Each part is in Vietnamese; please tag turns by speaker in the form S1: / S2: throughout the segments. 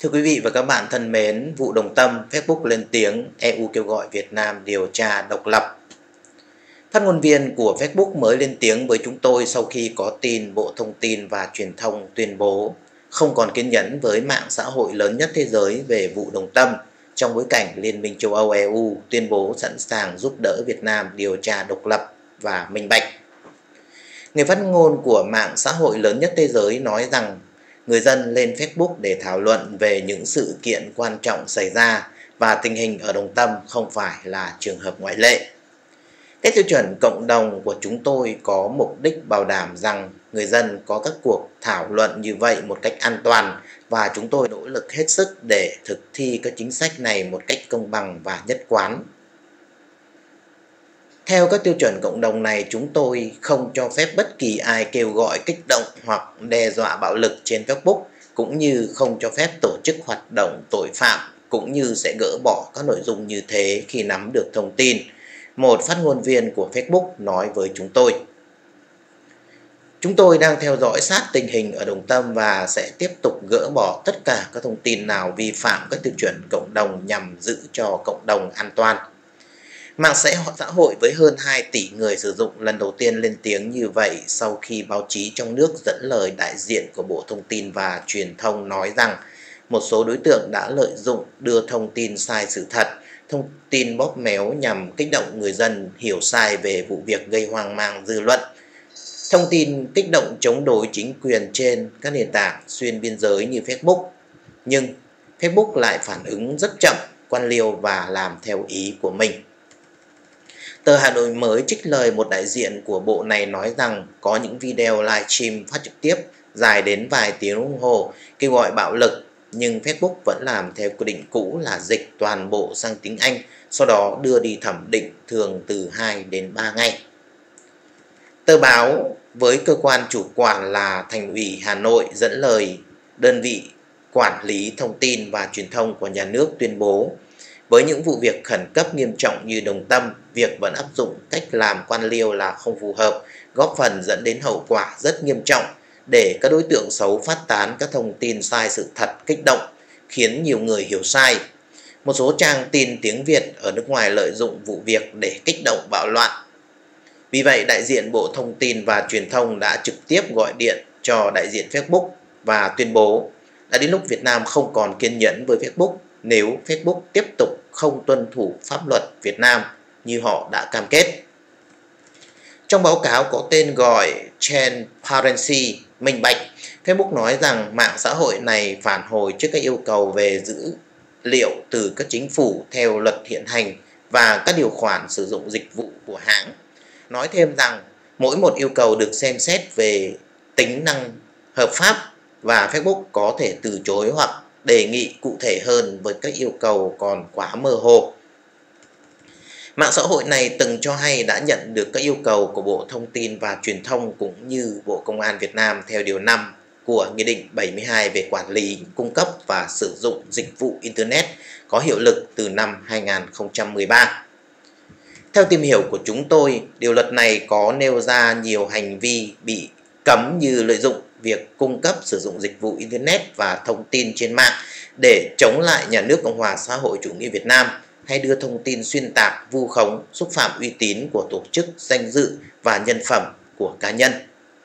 S1: Thưa quý vị và các bạn thân mến, vụ Đồng Tâm, Facebook lên tiếng EU kêu gọi Việt Nam điều tra độc lập. Phát ngôn viên của Facebook mới lên tiếng với chúng tôi sau khi có tin Bộ Thông tin và Truyền thông tuyên bố không còn kiên nhẫn với mạng xã hội lớn nhất thế giới về vụ Đồng Tâm trong bối cảnh Liên minh châu Âu EU tuyên bố sẵn sàng giúp đỡ Việt Nam điều tra độc lập và minh bạch. Người phát ngôn của mạng xã hội lớn nhất thế giới nói rằng người dân lên Facebook để thảo luận về những sự kiện quan trọng xảy ra và tình hình ở Đồng Tâm không phải là trường hợp ngoại lệ. Các tiêu chuẩn cộng đồng của chúng tôi có mục đích bảo đảm rằng người dân có các cuộc thảo luận như vậy một cách an toàn và chúng tôi nỗ lực hết sức để thực thi các chính sách này một cách công bằng và nhất quán. Theo các tiêu chuẩn cộng đồng này, chúng tôi không cho phép bất kỳ ai kêu gọi kích động hoặc đe dọa bạo lực trên Facebook, cũng như không cho phép tổ chức hoạt động tội phạm, cũng như sẽ gỡ bỏ các nội dung như thế khi nắm được thông tin. Một phát ngôn viên của Facebook nói với chúng tôi. Chúng tôi đang theo dõi sát tình hình ở Đồng Tâm và sẽ tiếp tục gỡ bỏ tất cả các thông tin nào vi phạm các tiêu chuẩn cộng đồng nhằm giữ cho cộng đồng an toàn. Mạng xã hội với hơn 2 tỷ người sử dụng lần đầu tiên lên tiếng như vậy sau khi báo chí trong nước dẫn lời đại diện của Bộ Thông tin và Truyền thông nói rằng một số đối tượng đã lợi dụng đưa thông tin sai sự thật, thông tin bóp méo nhằm kích động người dân hiểu sai về vụ việc gây hoang mang dư luận. Thông tin kích động chống đối chính quyền trên các nền tảng xuyên biên giới như Facebook. Nhưng Facebook lại phản ứng rất chậm, quan liêu và làm theo ý của mình. Tờ Hà Nội mới trích lời một đại diện của bộ này nói rằng có những video livestream phát trực tiếp dài đến vài tiếng đồng hồ kêu gọi bạo lực, nhưng Facebook vẫn làm theo quy định cũ là dịch toàn bộ sang tiếng Anh, sau đó đưa đi thẩm định thường từ 2 đến 3 ngày. Tờ báo với cơ quan chủ quản là Thành ủy Hà Nội dẫn lời đơn vị quản lý thông tin và truyền thông của nhà nước tuyên bố với những vụ việc khẩn cấp nghiêm trọng như Đồng Tâm, việc vẫn áp dụng cách làm quan liêu là không phù hợp, góp phần dẫn đến hậu quả rất nghiêm trọng để các đối tượng xấu phát tán các thông tin sai sự thật kích động, khiến nhiều người hiểu sai. Một số trang tin tiếng Việt ở nước ngoài lợi dụng vụ việc để kích động bạo loạn. Vì vậy, đại diện Bộ Thông tin và Truyền thông đã trực tiếp gọi điện cho đại diện Facebook và tuyên bố đã đến lúc Việt Nam không còn kiên nhẫn với Facebook nếu Facebook tiếp tục không tuân thủ pháp luật Việt Nam như họ đã cam kết. Trong báo cáo có tên gọi Transparency, minh bạch, Facebook nói rằng mạng xã hội này phản hồi trước các yêu cầu về dữ liệu từ các chính phủ theo luật hiện hành và các điều khoản sử dụng dịch vụ của hãng. Nói thêm rằng mỗi một yêu cầu được xem xét về tính năng hợp pháp và Facebook có thể từ chối hoặc đề nghị cụ thể hơn với các yêu cầu còn quá mơ hồ. Mạng xã hội này từng cho hay đã nhận được các yêu cầu của Bộ Thông tin và Truyền thông cũng như Bộ Công an Việt Nam theo Điều 5 của Nghị định 72 về quản lý, cung cấp và sử dụng dịch vụ Internet có hiệu lực từ năm 2013. Theo tìm hiểu của chúng tôi, điều luật này có nêu ra nhiều hành vi bị cấm như lợi dụng việc cung cấp sử dụng dịch vụ Internet và thông tin trên mạng để chống lại nhà nước Cộng hòa xã hội chủ nghĩa Việt Nam, hay đưa thông tin xuyên tạc, vu khống, xúc phạm uy tín của tổ chức, danh dự và nhân phẩm của cá nhân.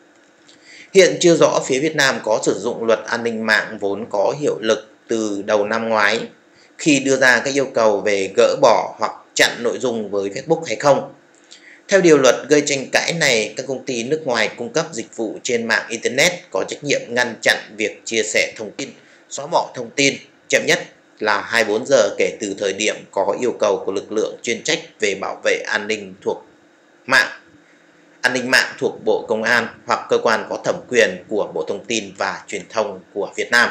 S1: Hiện chưa rõ phía Việt Nam có sử dụng luật an ninh mạng vốn có hiệu lực từ đầu năm ngoái khi đưa ra các yêu cầu về gỡ bỏ hoặc chặn nội dung với Facebook hay không. Theo điều luật gây tranh cãi này, các công ty nước ngoài cung cấp dịch vụ trên mạng Internet có trách nhiệm ngăn chặn việc chia sẻ thông tin, xóa bỏ thông tin chậm nhất là 24 giờ kể từ thời điểm có yêu cầu của lực lượng chuyên trách về bảo vệ an ninh mạng thuộc Bộ Công an hoặc cơ quan có thẩm quyền của Bộ Thông tin và Truyền thông của Việt Nam.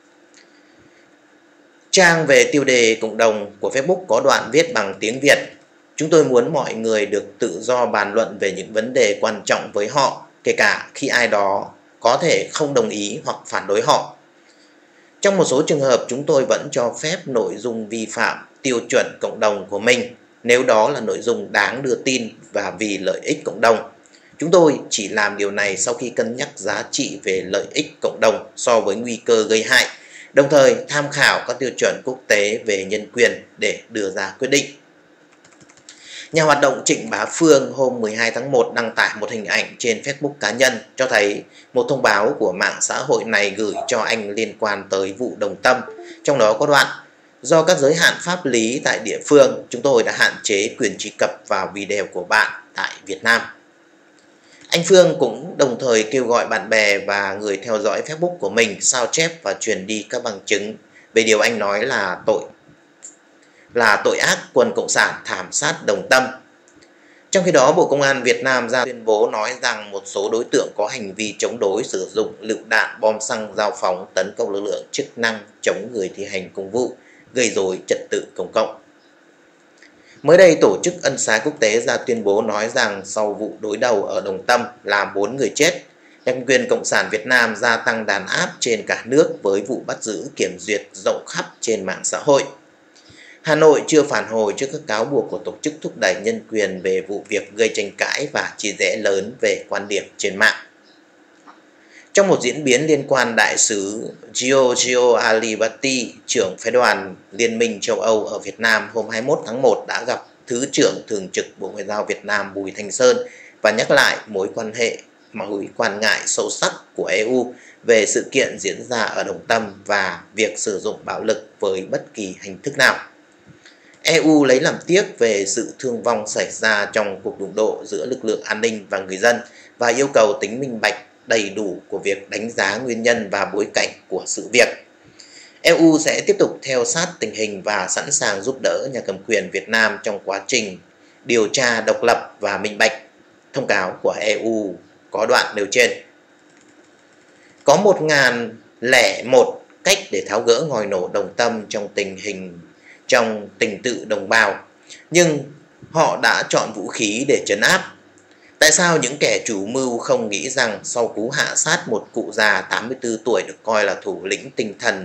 S1: Trang về tiêu đề cộng đồng của Facebook có đoạn viết bằng tiếng Việt. Chúng tôi muốn mọi người được tự do bàn luận về những vấn đề quan trọng với họ, kể cả khi ai đó có thể không đồng ý hoặc phản đối họ. Trong một số trường hợp, chúng tôi vẫn cho phép nội dung vi phạm tiêu chuẩn cộng đồng của mình nếu đó là nội dung đáng đưa tin và vì lợi ích cộng đồng. Chúng tôi chỉ làm điều này sau khi cân nhắc giá trị về lợi ích cộng đồng so với nguy cơ gây hại đồng thời tham khảo các tiêu chuẩn quốc tế về nhân quyền để đưa ra quyết định. Nhà hoạt động Trịnh Bá Phương hôm 12 tháng 1 đăng tải một hình ảnh trên Facebook cá nhân cho thấy một thông báo của mạng xã hội này gửi cho anh liên quan tới vụ Đồng Tâm. Trong đó có đoạn: do các giới hạn pháp lý tại địa phương, chúng tôi đã hạn chế quyền truy cập vào video của bạn tại Việt Nam. Anh Phương cũng đồng thời kêu gọi bạn bè và người theo dõi Facebook của mình sao chép và truyền đi các bằng chứng về điều anh nói là tội ác quân Cộng sản thảm sát Đồng Tâm. Trong khi đó, Bộ Công an Việt Nam ra tuyên bố nói rằng một số đối tượng có hành vi chống đối sử dụng lựu đạn, bom xăng, dao phóng tấn công lực lượng chức năng chống người thi hành công vụ, gây rối trật tự công cộng. Mới đây, Tổ chức Ân xá Quốc tế ra tuyên bố nói rằng sau vụ đối đầu ở Đồng Tâm làm 4 người chết, nhân quyền Cộng sản Việt Nam gia tăng đàn áp trên cả nước với vụ bắt giữ kiểm duyệt rộng khắp trên mạng xã hội. Hà Nội chưa phản hồi trước các cáo buộc của tổ chức thúc đẩy nhân quyền về vụ việc gây tranh cãi và chia rẽ lớn về quan điểm trên mạng. Trong một diễn biến liên quan, Đại sứ Giorgio Alibati, trưởng phái đoàn Liên minh châu Âu ở Việt Nam hôm 21 tháng 1 đã gặp Thứ trưởng Thường trực Bộ Ngoại giao Việt Nam Bùi Thanh Sơn và nhắc lại mối quan ngại sâu sắc của EU về sự kiện diễn ra ở Đồng Tâm và việc sử dụng bạo lực với bất kỳ hình thức nào. EU lấy làm tiếc về sự thương vong xảy ra trong cuộc đụng độ giữa lực lượng an ninh và người dân và yêu cầu tính minh bạch đầy đủ của việc đánh giá nguyên nhân và bối cảnh của sự việc. EU sẽ tiếp tục theo sát tình hình và sẵn sàng giúp đỡ nhà cầm quyền Việt Nam trong quá trình điều tra độc lập và minh bạch. Thông cáo của EU có đoạn nêu trên. Có 1001 cách để tháo gỡ ngòi nổ Đồng Tâm trong tình tự đồng bào, nhưng họ đã chọn vũ khí để trấn áp. Tại sao những kẻ chủ mưu không nghĩ rằng sau cú hạ sát một cụ già 84 tuổi được coi là thủ lĩnh tinh thần,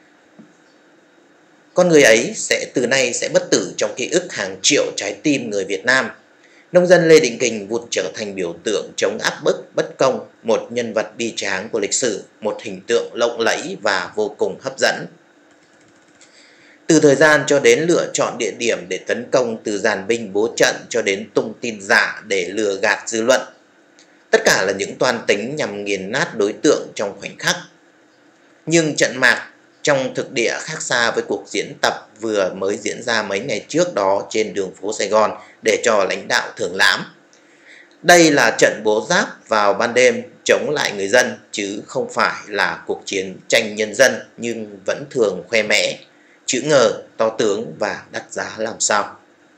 S1: con người ấy từ nay sẽ bất tử trong ký ức hàng triệu trái tim người Việt Nam? Nông dân Lê Định Kình vụt trở thành biểu tượng chống áp bức bất công, một nhân vật bi tráng của lịch sử, một hình tượng lộng lẫy và vô cùng hấp dẫn. Từ thời gian cho đến lựa chọn địa điểm để tấn công, từ dàn binh bố trận cho đến tung tin giả để lừa gạt dư luận. Tất cả là những toan tính nhằm nghiền nát đối tượng trong khoảnh khắc. Nhưng trận mạc trong thực địa khác xa với cuộc diễn tập vừa mới diễn ra mấy ngày trước đó trên đường phố Sài Gòn để cho lãnh đạo thưởng lãm. Đây là trận bố giáp vào ban đêm chống lại người dân, chứ không phải là cuộc chiến tranh nhân dân nhưng vẫn thường khoe mẽ, chữ ngờ, to tướng và đắt giá làm sao.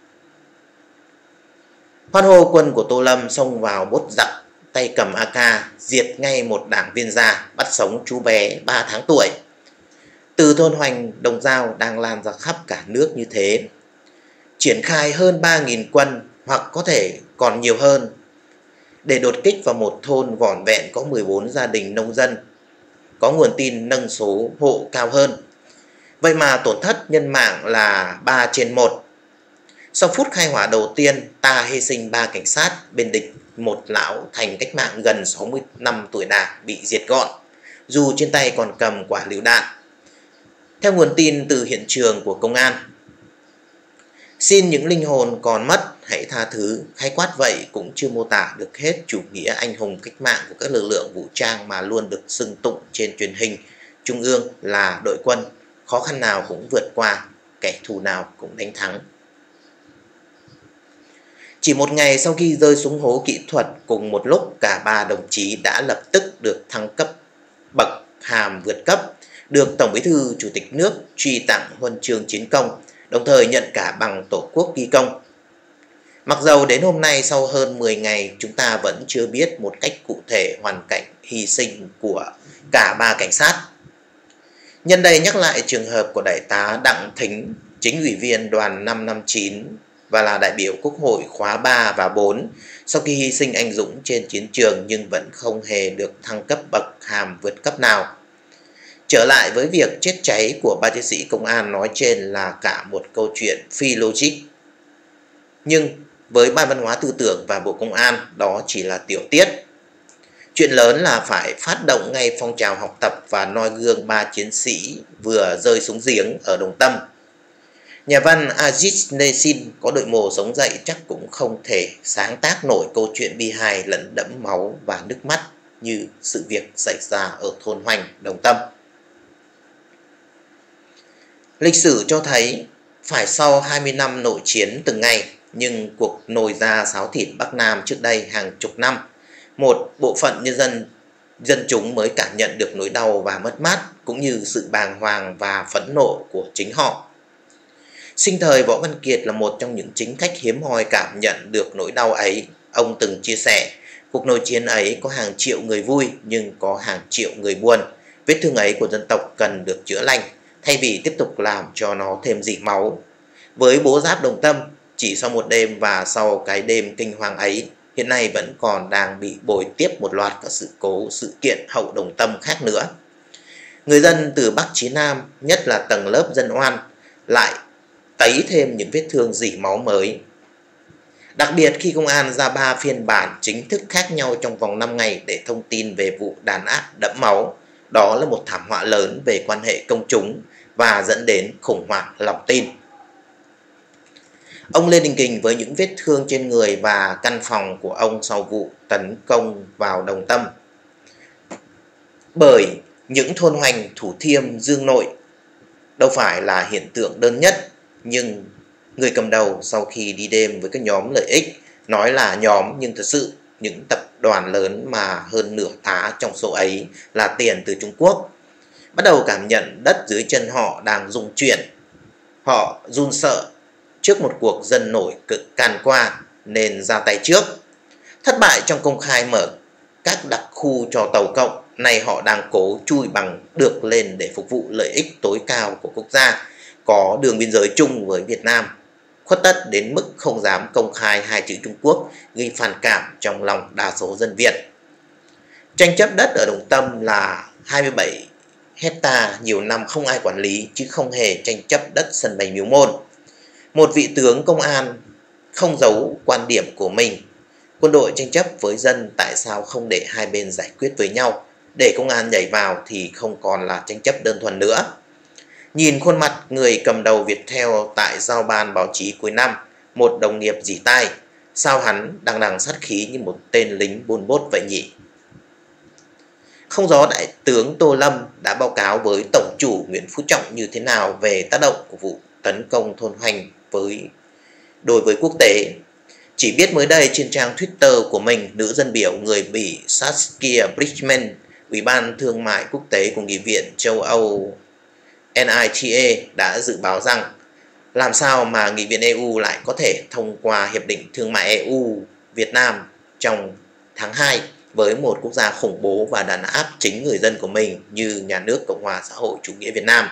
S1: Hoan hô quân của Tô Lâm xông vào bốt giặc, tay cầm AK, diệt ngay một đảng viên già, bắt sống chú bé 3 tháng tuổi. Từ thôn Hoành, Đồng Dao đang lan ra khắp cả nước như thế. Triển khai hơn 3.000 quân hoặc có thể còn nhiều hơn để đột kích vào một thôn vỏn vẹn có 14 gia đình nông dân. Có nguồn tin nâng số hộ cao hơn. Vậy mà tổn thất nhân mạng là 3/1. Sau phút khai hỏa đầu tiên, ta hy sinh 3 cảnh sát, bên địch một lão thành cách mạng gần 60 năm tuổi đảng bị diệt gọn, dù trên tay còn cầm quả lựu đạn. Theo nguồn tin từ hiện trường của công an, xin những linh hồn còn mất hãy tha thứ, khái quát vậy cũng chưa mô tả được hết chủ nghĩa anh hùng cách mạng của các lực lượng vũ trang mà luôn được xưng tụng trên truyền hình trung ương là đội quân, khó khăn nào cũng vượt qua, kẻ thù nào cũng đánh thắng. Chỉ một ngày sau khi rơi xuống hố kỹ thuật, cùng một lúc cả 3 đồng chí đã lập tức được thăng cấp bậc hàm vượt cấp, được Tổng Bí thư Chủ tịch nước truy tặng huân chương chiến công, đồng thời nhận cả bằng Tổ quốc ghi công. Mặc dầu đến hôm nay sau hơn 10 ngày chúng ta vẫn chưa biết một cách cụ thể hoàn cảnh hy sinh của cả 3 cảnh sát. Nhân đây nhắc lại trường hợp của Đại tá Đặng Thính, chính ủy viên đoàn 559 và là đại biểu Quốc hội khóa 3 và 4, sau khi hy sinh anh dũng trên chiến trường nhưng vẫn không hề được thăng cấp bậc hàm vượt cấp nào. Trở lại với việc chết cháy của 3 chiến sĩ công an nói trên là cả một câu chuyện phi logic. Nhưng với Ban Văn hóa Tư tưởng và Bộ Công an, đó chỉ là tiểu tiết. Chuyện lớn là phải phát động ngay phong trào học tập và noi gương 3 chiến sĩ vừa rơi xuống giếng ở Đồng Tâm. Nhà văn Ajit Nesin có đội mồ sống dậy chắc cũng không thể sáng tác nổi câu chuyện bi hài lẫn đẫm máu và nước mắt như sự việc xảy ra ở thôn Hoành, Đồng Tâm. Lịch sử cho thấy phải sau 20 năm nội chiến từng ngày, nhưng cuộc nổi ra xáo thịt Bắc Nam trước đây hàng chục năm, một bộ phận dân chúng mới cảm nhận được nỗi đau và mất mát, cũng như sự bàng hoàng và phẫn nộ của chính họ. Sinh thời Võ Văn Kiệt là một trong những chính khách hiếm hoi cảm nhận được nỗi đau ấy. Ông từng chia sẻ, cuộc nội chiến ấy có hàng triệu người vui nhưng có hàng triệu người buồn. Vết thương ấy của dân tộc cần được chữa lành, thay vì tiếp tục làm cho nó thêm rỉ máu. Với bố giáp Đồng Tâm, chỉ sau một đêm và sau cái đêm kinh hoàng ấy, hiện nay vẫn còn đang bị bồi tiếp một loạt các sự kiện hậu Đồng Tâm khác nữa. Người dân từ Bắc chí Nam, nhất là tầng lớp dân oan, lại tấy thêm những vết thương rỉ máu mới. Đặc biệt khi công an ra 3 phiên bản chính thức khác nhau trong vòng 5 ngày để thông tin về vụ đàn áp đẫm máu, đó là một thảm họa lớn về quan hệ công chúng và dẫn đến khủng hoảng lòng tin. Ông Lê Đình Kình với những vết thương trên người và căn phòng của ông sau vụ tấn công vào Đồng Tâm. Bởi những thôn Hoành, Thủ Thiêm, Dương Nội đâu phải là hiện tượng đơn nhất, nhưng người cầm đầu sau khi đi đêm với các nhóm lợi ích, nói là nhóm nhưng thật sự những tập đoàn lớn mà hơn nửa tá trong số ấy là tiền từ Trung Quốc, bắt đầu cảm nhận đất dưới chân họ đang rung chuyển. Họ run sợ trước một cuộc dân nổi cực can qua nên ra tay trước. Thất bại trong công khai mở các đặc khu cho tàu cộng, nay họ đang cố chui bằng được lên để phục vụ lợi ích tối cao của quốc gia, có đường biên giới chung với Việt Nam, khuất tất đến mức không dám công khai hai chữ Trung Quốc, gây phản cảm trong lòng đa số dân Việt. Tranh chấp đất ở Đồng Tâm là 27 hecta nhiều năm không ai quản lý, chứ không hề tranh chấp đất sân bay Miếu Môn. Một vị tướng công an không giấu quan điểm của mình. Quân đội tranh chấp với dân, tại sao không để hai bên giải quyết với nhau? Để công an nhảy vào thì không còn là tranh chấp đơn thuần nữa. Nhìn khuôn mặt người cầm đầu Viettel tại giao ban báo chí cuối năm, một đồng nghiệp rỉ tai, sao hắn đằng đằng sát khí như một tên lính buôn bốt vậy nhỉ? Không rõ Đại tướng Tô Lâm đã báo cáo với Tổng chủ Nguyễn Phú Trọng như thế nào về tác động của vụ tấn công thôn Hoành đối với quốc tế. Chỉ biết mới đây trên trang Twitter của mình, nữ dân biểu người Bỉ Saskia Bridgman, Ủy ban Thương mại Quốc tế của Nghị viện châu Âu NITA đã dự báo rằng làm sao mà Nghị viện EU lại có thể thông qua Hiệp định Thương mại EU-Việt Nam trong tháng 2 với một quốc gia khủng bố và đàn áp chính người dân của mình như nhà nước Cộng hòa xã hội chủ nghĩa Việt Nam.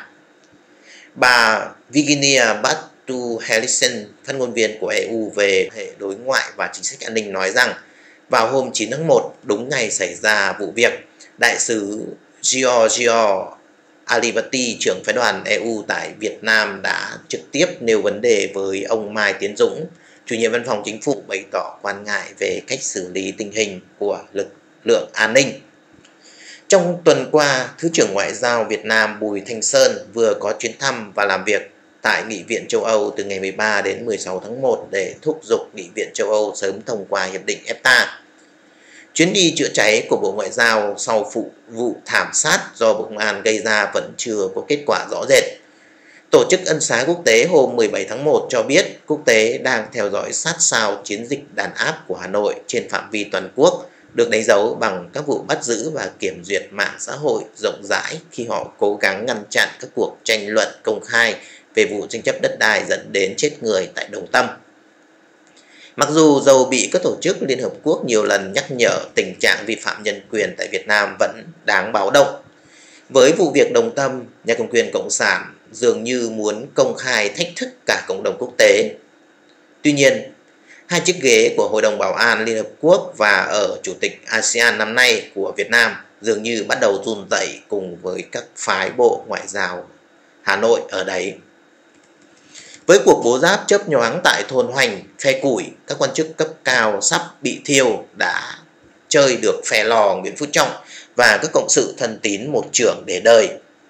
S1: Bà Virginia Batu-Helisen, phát ngôn viên của EU về hệ đối ngoại và chính sách an ninh nói rằng vào hôm 9 tháng 1, đúng ngày xảy ra vụ việc, đại sứ Giorgio Alibati, trưởng phái đoàn EU tại Việt Nam đã trực tiếp nêu vấn đề với ông Mai Tiến Dũng, chủ nhiệm văn phòng chính phủ, bày tỏ quan ngại về cách xử lý tình hình của lực lượng an ninh. Trong tuần qua, Thứ trưởng Ngoại giao Việt Nam Bùi Thanh Sơn vừa có chuyến thăm và làm việc tại Nghị viện châu Âu từ ngày 13 đến 16 tháng 1 để thúc giục Nghị viện châu Âu sớm thông qua Hiệp định EFTA. Chuyến đi chữa cháy của Bộ Ngoại giao sau vụ thảm sát do Bộ Công an gây ra vẫn chưa có kết quả rõ rệt. Tổ chức Ân xá Quốc tế hôm 17 tháng 1 cho biết quốc tế đang theo dõi sát sao chiến dịch đàn áp của Hà Nội trên phạm vi toàn quốc, được đánh dấu bằng các vụ bắt giữ và kiểm duyệt mạng xã hội rộng rãi khi họ cố gắng ngăn chặn các cuộc tranh luận công khai về vụ tranh chấp đất đai dẫn đến chết người tại Đồng Tâm. Mặc dù dầu bị các tổ chức Liên Hợp Quốc nhiều lần nhắc nhở tình trạng vi phạm nhân quyền tại Việt Nam vẫn đáng báo động. Với vụ việc Đồng Tâm, nhà cầm quyền Cộng sản dường như muốn công khai thách thức cả cộng đồng quốc tế. Tuy nhiên, hai chiếc ghế của Hội đồng Bảo an Liên Hợp Quốc và ở Chủ tịch ASEAN năm nay của Việt Nam dường như bắt đầu run rẩy cùng với các phái bộ ngoại giao Hà Nội ở đấy. Với cuộc bố giáp chớp nhoáng tại thôn Hoành, phe củi, các quan chức cấp cao sắp bị thiêu đã chơi được phe lò Nguyễn Phú Trọng và các cộng sự thân tín một chưởng để đời.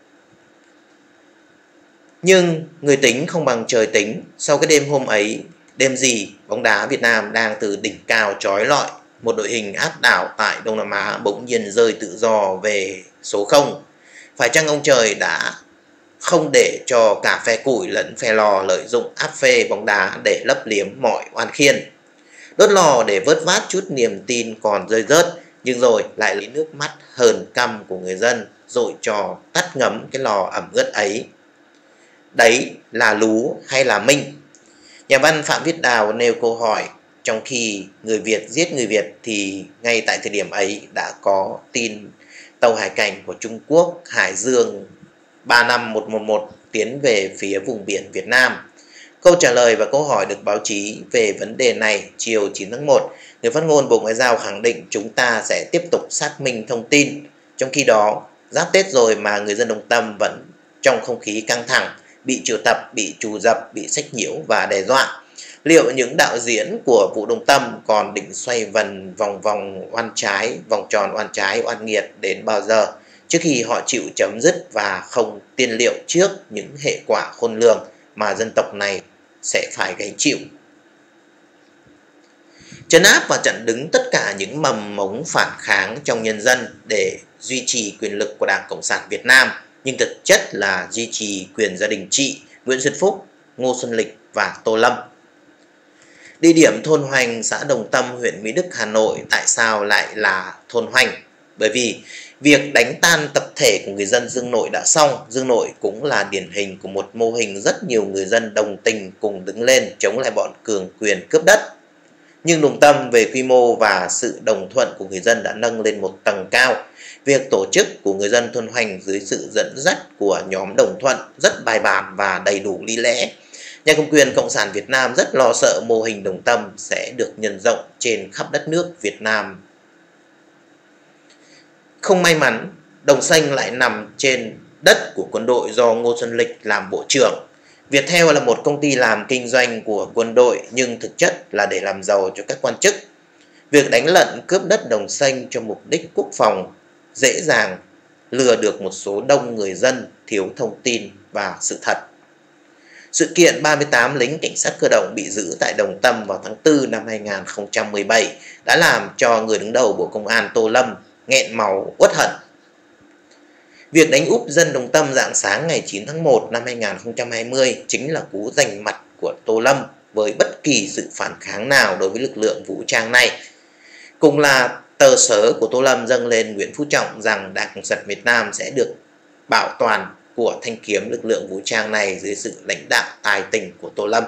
S1: Nhưng người tính không bằng trời tính, sau cái đêm hôm ấy, đêm gì bóng đá Việt Nam đang từ đỉnh cao chói lọi, một đội hình áp đảo tại Đông Nam Á bỗng nhiên rơi tự do về số 0. Phải chăng ông trời đã không để cho cả phe củi lẫn phe lò lợi dụng áp phê bóng đá để lấp liếm mọi oan khiên? Đốt lò để vớt vát chút niềm tin còn rơi rớt, nhưng rồi lại lấy nước mắt hờn căm của người dân dội cho tắt ngấm cái lò ẩm ướt ấy. Đấy là Lú hay là Minh? Nhà văn Phạm Viết Đào nêu câu hỏi, trong khi người Việt giết người Việt thì ngay tại thời điểm ấy đã có tin tàu hải cảnh của Trung Quốc Hải Dương 35111 tiến về phía vùng biển Việt Nam. Câu trả lời và câu hỏi được báo chí về vấn đề này chiều 9 tháng 1, người phát ngôn Bộ Ngoại giao khẳng định chúng ta sẽ tiếp tục xác minh thông tin. Trong khi đó, giáp Tết rồi mà người dân Đồng Tâm vẫn trong không khí căng thẳng, bị triệu tập, bị trù dập, bị sách nhiễu và đe dọa. Liệu những đạo diễn của vụ Đồng Tâm còn định xoay vần vòng vòng oan trái, vòng tròn oan trái, oan nghiệt đến bao giờ, trước khi họ chịu chấm dứt và không tiên liệu trước những hệ quả khôn lường mà dân tộc này sẽ phải gánh chịu? Trấn áp và chặn đứng tất cả những mầm mống phản kháng trong nhân dân để duy trì quyền lực của Đảng Cộng sản Việt Nam, nhưng thực chất là duy trì quyền gia đình chị Nguyễn Xuân Phúc, Ngô Xuân Lịch và Tô Lâm. Địa điểm thôn Hoành, xã Đồng Tâm, huyện Mỹ Đức, Hà Nội tại sao lại là thôn Hoành? Bởi vì việc đánh tan tập thể của người dân Dương Nội đã xong. Dương Nội cũng là điển hình của một mô hình rất nhiều người dân đồng tình cùng đứng lên chống lại bọn cường quyền cướp đất. Nhưng Đồng Tâm về quy mô và sự đồng thuận của người dân đã nâng lên một tầng cao. Việc tổ chức của người dân thôn Hoành dưới sự dẫn dắt của nhóm Đồng Thuận rất bài bản và đầy đủ lý lẽ. Nhà cầm quyền Cộng sản Việt Nam rất lo sợ mô hình Đồng Tâm sẽ được nhân rộng trên khắp đất nước Việt Nam. Không may mắn, Đồng Xanh lại nằm trên đất của quân đội do Ngô Xuân Lịch làm bộ trưởng. Viettel là một công ty làm kinh doanh của quân đội nhưng thực chất là để làm giàu cho các quan chức. Việc đánh lận cướp đất Đồng Xanh cho mục đích quốc phòng dễ dàng lừa được một số đông người dân thiếu thông tin và sự thật. Sự kiện 38 lính cảnh sát cơ động bị giữ tại Đồng Tâm vào tháng 4 năm 2017 đã làm cho người đứng đầu Bộ Công an Tô Lâm nghẹn máu uất hận. Việc đánh úp dân Đồng Tâm rạng sáng ngày 9 tháng 1 năm 2020 chính là cú giành mặt của Tô Lâm với bất kỳ sự phản kháng nào đối với lực lượng vũ trang này. Cùng là tờ sớ của Tô Lâm dâng lên Nguyễn Phú Trọng rằng Đảng Cộng sản Việt Nam sẽ được bảo toàn của thanh kiếm lực lượng vũ trang này dưới sự lãnh đạo tài tình của Tô Lâm.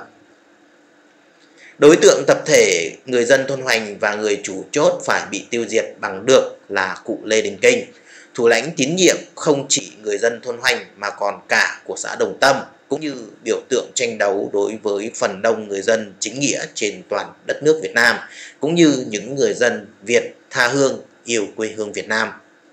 S1: Đối tượng tập thể người dân thôn Hoành và người chủ chốt phải bị tiêu diệt bằng được là cụ Lê Đình Kình, thủ lãnh tín nhiệm không chỉ người dân thôn Hoành mà còn cả của xã Đồng Tâm, cũng như biểu tượng tranh đấu đối với phần đông người dân chính nghĩa trên toàn đất nước Việt Nam, cũng như những người dân Việt tha hương yêu quê hương Việt Nam.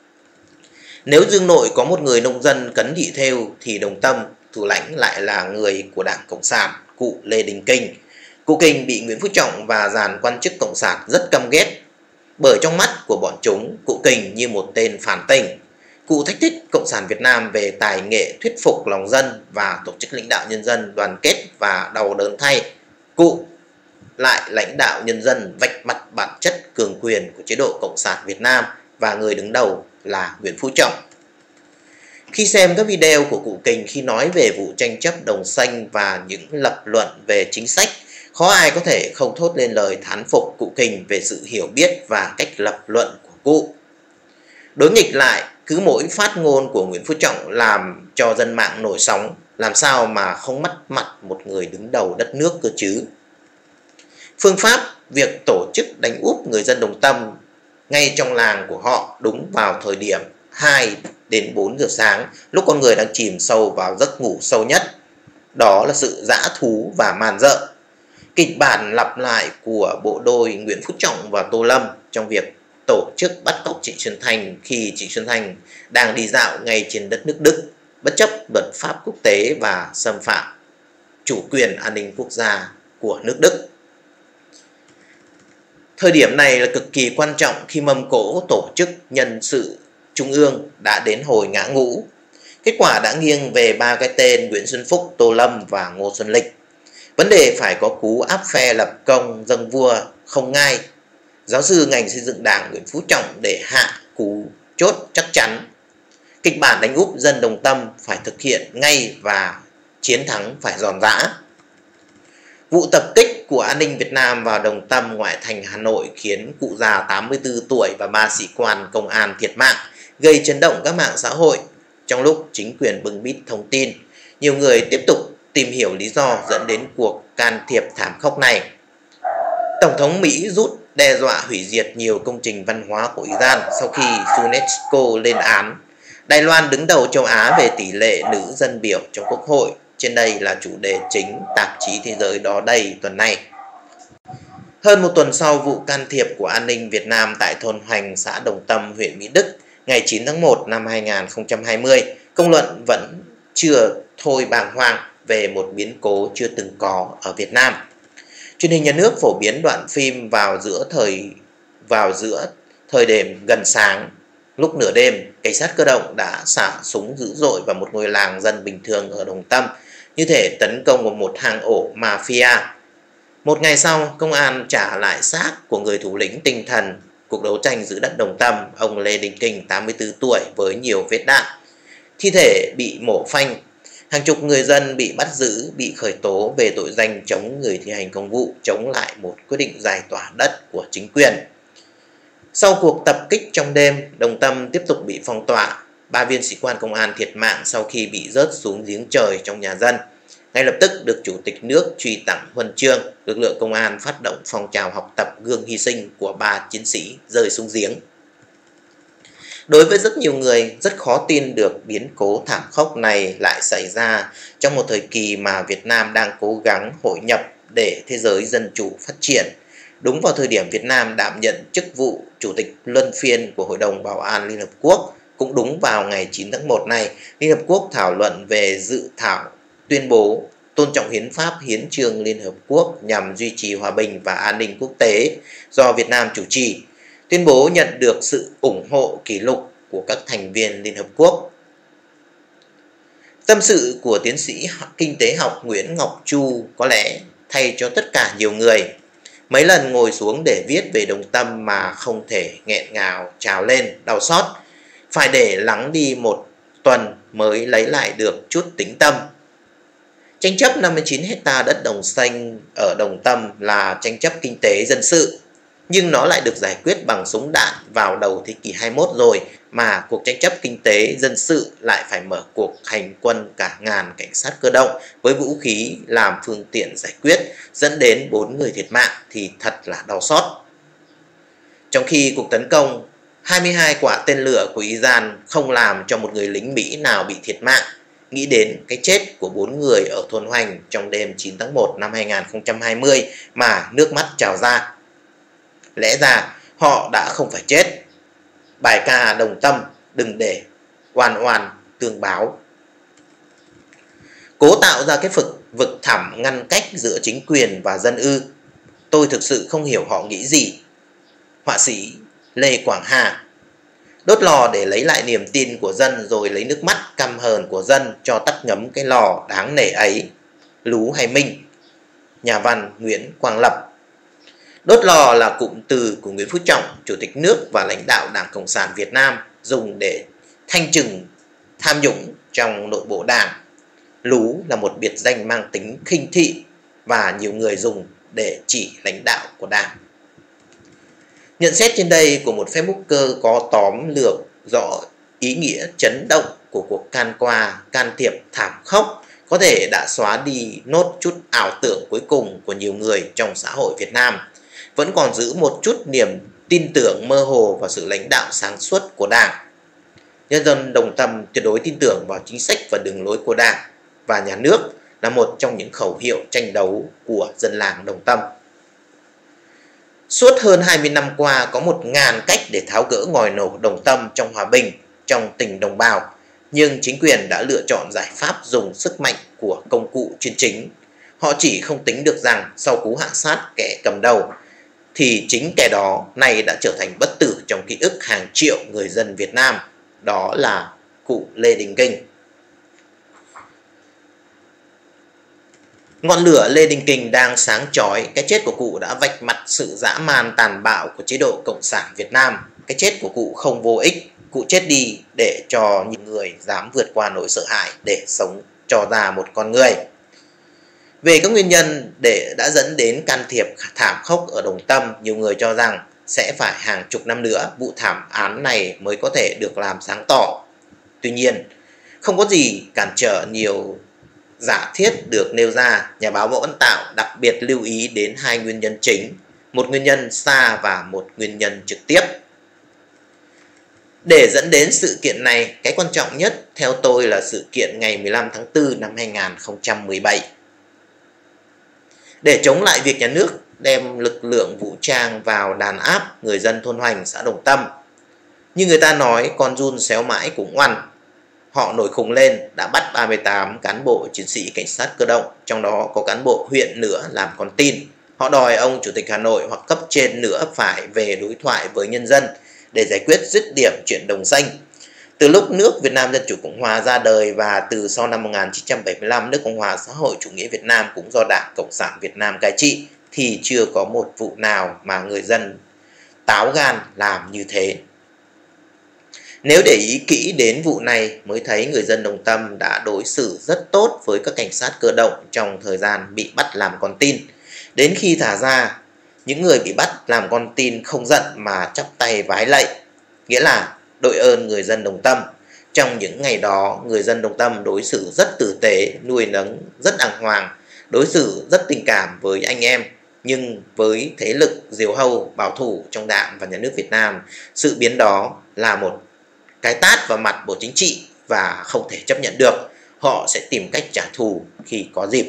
S1: Nếu Dương Nội có một người nông dân cấn thị thêu thì Đồng Tâm thủ lãnh lại là người của Đảng Cộng sản, cụ Lê Đình Kình. Cụ Kình bị Nguyễn Phú Trọng và dàn quan chức Cộng sản rất căm ghét, bởi trong mắt của bọn chúng, cụ Kình như một tên phản tình. Cụ thách thức Cộng sản Việt Nam về tài nghệ thuyết phục lòng dân và tổ chức lãnh đạo nhân dân đoàn kết và đau đớn thay. Cụ lại lãnh đạo nhân dân vạch mặt bản chất cường quyền của chế độ Cộng sản Việt Nam và người đứng đầu là Nguyễn Phú Trọng. Khi xem các video của cụ Kình khi nói về vụ tranh chấp Đồng Xanh và những lập luận về chính sách, khó ai có thể không thốt lên lời thán phục cụ Kình về sự hiểu biết và cách lập luận của cụ. Đối nghịch lại, cứ mỗi phát ngôn của Nguyễn Phú Trọng làm cho dân mạng nổi sóng, làm sao mà không mất mặt một người đứng đầu đất nước cơ chứ. Phương pháp việc tổ chức đánh úp người dân Đồng Tâm ngay trong làng của họ đúng vào thời điểm 2 đến 4 giờ sáng, lúc con người đang chìm sâu vào giấc ngủ sâu nhất. Đó là sự dã thú và man dợ. Kịch bản lặp lại của bộ đôi Nguyễn Phú Trọng và Tô Lâm trong việc tổ chức bắt cóc chị Xuân Thanh khi chị Xuân Thanh đang đi dạo ngay trên đất nước Đức, bất chấp luật pháp quốc tế và xâm phạm chủ quyền an ninh quốc gia của nước Đức. Thời điểm này là cực kỳ quan trọng khi Mông Cổ tổ chức nhân sự trung ương đã đến hồi ngã ngũ. Kết quả đã nghiêng về ba cái tên Nguyễn Xuân Phúc, Tô Lâm và Ngô Xuân Lịch. Vấn đề phải có cú áp phe lập công dâng vua không ngai. Giáo sư ngành xây dựng Đảng Nguyễn Phú Trọng để hạ cú chốt chắc chắn. Kịch bản đánh úp dân Đồng Tâm phải thực hiện ngay và chiến thắng phải giòn giã. Vụ tập kích của an ninh Việt Nam vào Đồng Tâm ngoại thành Hà Nội khiến cụ già 84 tuổi và 3 sĩ quan công an thiệt mạng, gây chấn động các mạng xã hội. Trong lúc chính quyền bưng bít thông tin, nhiều người tiếp tục tìm hiểu lý do dẫn đến cuộc can thiệp thảm khốc này. Tổng thống Mỹ rút đe dọa hủy diệt nhiều công trình văn hóa của Iran sau khi UNESCO lên án. Đài Loan đứng đầu châu Á về tỷ lệ nữ dân biểu trong Quốc hội. Trên đây là chủ đề chính tạp chí Thế giới đó đây tuần này. Hơn một tuần sau vụ can thiệp của an ninh Việt Nam tại thôn Hoành, xã Đồng Tâm, huyện Mỹ Đức, ngày 9 tháng 1 năm 2020, công luận vẫn chưa thôi bàng hoàng về một biến cố chưa từng có ở Việt Nam. Truyền hình nhà nước phổ biến đoạn phim vào giữa thời điểm gần sáng. Lúc nửa đêm, cảnh sát cơ động đã xả súng dữ dội vào một ngôi làng dân bình thường ở Đồng Tâm, như thể tấn công vào một hang ổ mafia. Một ngày sau, công an trả lại xác của người thủ lĩnh tinh thần cuộc đấu tranh giữ đất Đồng Tâm, ông Lê Đình Kình, 84 tuổi, với nhiều vết đạn. Thi thể bị mổ phanh. Hàng chục người dân bị bắt giữ, bị khởi tố về tội danh chống người thi hành công vụ, chống lại một quyết định giải tỏa đất của chính quyền. Sau cuộc tập kích trong đêm, Đồng Tâm tiếp tục bị phong tỏa. 3 viên sĩ quan công an thiệt mạng sau khi bị rớt xuống giếng trời trong nhà dân. Ngay lập tức được Chủ tịch nước truy tặng huân chương, lực lượng công an phát động phong trào học tập gương hy sinh của 3 chiến sĩ rơi xuống giếng. Đối với rất nhiều người, rất khó tin được biến cố thảm khốc này lại xảy ra trong một thời kỳ mà Việt Nam đang cố gắng hội nhập để thế giới dân chủ phát triển. Đúng vào thời điểm Việt Nam đảm nhận chức vụ Chủ tịch luân phiên của Hội đồng Bảo an Liên Hợp Quốc, cũng đúng vào ngày 9 tháng 1 này, Liên Hợp Quốc thảo luận về dự thảo tuyên bố tôn trọng hiến pháp hiến chương Liên Hợp Quốc nhằm duy trì hòa bình và an ninh quốc tế do Việt Nam chủ trì. Tuyên bố nhận được sự ủng hộ kỷ lục của các thành viên Liên Hợp Quốc. Tâm sự của tiến sĩ kinh tế học Nguyễn Ngọc Chu có lẽ thay cho tất cả nhiều người. Mấy lần ngồi xuống để viết về Đồng Tâm mà không thể nghẹn ngào trào lên, đau xót. Phải để lắng đi một tuần mới lấy lại được chút tĩnh tâm. Tranh chấp 59 hectare đất đồng xanh ở Đồng Tâm là tranh chấp kinh tế dân sự. Nhưng nó lại được giải quyết bằng súng đạn vào đầu thế kỷ 21 rồi, mà cuộc tranh chấp kinh tế dân sự lại phải mở cuộc hành quân cả ngàn cảnh sát cơ động với vũ khí làm phương tiện giải quyết, dẫn đến 4 người thiệt mạng thì thật là đau xót. Trong khi cuộc tấn công 22 quả tên lửa của Iran không làm cho một người lính Mỹ nào bị thiệt mạng, nghĩ đến cái chết của 4 người ở thôn Hoành trong đêm 9 tháng 1 năm 2020 mà nước mắt trào ra. Lẽ ra họ đã không phải chết. Bài ca Đồng Tâm đừng để oan oan tương báo. Cố tạo ra cái vực thẳm ngăn cách giữa chính quyền và dân ư. Tôi thực sự không hiểu họ nghĩ gì. Họa sĩ Lê Quảng Hà. Đốt lò để lấy lại niềm tin của dân rồi lấy nước mắt căm hờn của dân cho tắt ngấm cái lò đáng nể ấy. Lú hay Minh. Nhà văn Nguyễn Quang Lập. Đốt lò là cụm từ của Nguyễn Phú Trọng, Chủ tịch nước và lãnh đạo Đảng Cộng sản Việt Nam dùng để thanh trừng tham nhũng trong nội bộ Đảng. Lú là một biệt danh mang tính khinh thị và nhiều người dùng để chỉ lãnh đạo của Đảng. Nhận xét trên đây của một Facebooker có tóm lược rõ ý nghĩa chấn động của cuộc can thiệp thảm khốc có thể đã xóa đi nốt chút ảo tưởng cuối cùng của nhiều người trong xã hội Việt Nam. Vẫn còn giữ một chút niềm tin tưởng mơ hồ vào sự lãnh đạo sáng suốt của Đảng. Nhân dân Đồng Tâm tuyệt đối tin tưởng vào chính sách và đường lối của Đảng và nhà nước là một trong những khẩu hiệu tranh đấu của dân làng Đồng Tâm. Suốt hơn 20 năm qua có 1000 cách để tháo gỡ ngòi nổ Đồng Tâm trong hòa bình, trong tình đồng bào, nhưng chính quyền đã lựa chọn giải pháp dùng sức mạnh của công cụ chuyên chính. Họ chỉ không tính được rằng sau cú hạ sát kẻ cầm đầu, thì chính kẻ đó nay đã trở thành bất tử trong ký ức hàng triệu người dân Việt Nam, đó là cụ Lê Đình Kình. Ngọn lửa Lê Đình Kình đang sáng chói, cái chết của cụ đã vạch mặt sự dã man tàn bạo của chế độ Cộng sản Việt Nam. Cái chết của cụ không vô ích, cụ chết đi để cho những người dám vượt qua nỗi sợ hãi để sống cho ra một con người. Về các nguyên nhân đã dẫn đến can thiệp thảm khốc ở Đồng Tâm, nhiều người cho rằng sẽ phải hàng chục năm nữa vụ thảm án này mới có thể được làm sáng tỏ. Tuy nhiên, không có gì cản trở nhiều giả thiết được nêu ra. Nhà báo Võ Văn Tạo đặc biệt lưu ý đến hai nguyên nhân chính, một nguyên nhân xa và một nguyên nhân trực tiếp. Để dẫn đến sự kiện này, cái quan trọng nhất theo tôi là sự kiện ngày 15 tháng 4 năm 2017. Để chống lại việc nhà nước đem lực lượng vũ trang vào đàn áp người dân thôn Hoành, xã Đồng Tâm, như người ta nói, con giun xéo mãi cũng oằn. Họ nổi khùng lên, đã bắt 38 cán bộ chiến sĩ cảnh sát cơ động, trong đó có cán bộ huyện nữa làm con tin. Họ đòi ông Chủ tịch Hà Nội hoặc cấp trên nữa phải về đối thoại với nhân dân để giải quyết dứt điểm chuyện Đồng Xanh. Từ lúc nước Việt Nam Dân Chủ Cộng Hòa ra đời và từ sau năm 1975 nước Cộng hòa xã hội chủ nghĩa Việt Nam cũng do Đảng Cộng sản Việt Nam cai trị thì chưa có một vụ nào mà người dân táo gan làm như thế. Nếu để ý kỹ đến vụ này mới thấy người dân Đồng Tâm đã đối xử rất tốt với các cảnh sát cơ động trong thời gian bị bắt làm con tin. Đến khi thả ra, những người bị bắt làm con tin không giận mà chắp tay vái lạy, nghĩa là đội ơn người dân Đồng Tâm. Trong những ngày đó, người dân Đồng Tâm đối xử rất tử tế, nuôi nấng rất đàng hoàng, đối xử rất tình cảm với anh em. Nhưng với thế lực diều hâu bảo thủ trong Đảng và Nhà nước Việt Nam, sự biến đó là một cái tát vào mặt Bộ Chính trị và không thể chấp nhận được. Họ sẽ tìm cách trả thù khi có dịp.